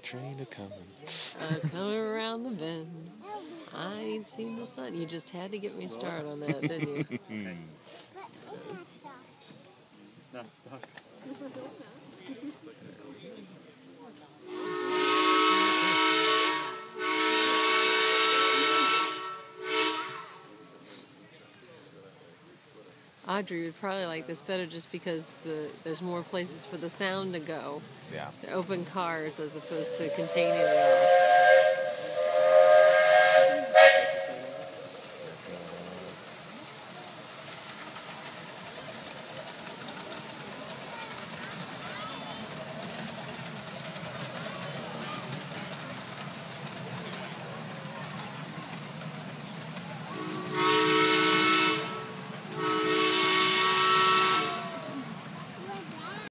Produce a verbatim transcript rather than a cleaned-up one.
train a coming. Uh, coming around the bend. I ain't seen the sun. You just had to get me started on that, didn't you? It's not stuck. Audrey would probably like this better just because the there's more places for the sound to go. Yeah. They're open cars as opposed to containing it all.